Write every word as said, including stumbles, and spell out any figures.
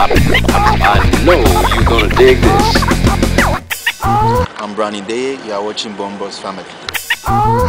I know you're gonna dig this. I'm Brownie Day, you are watching Bombos Family.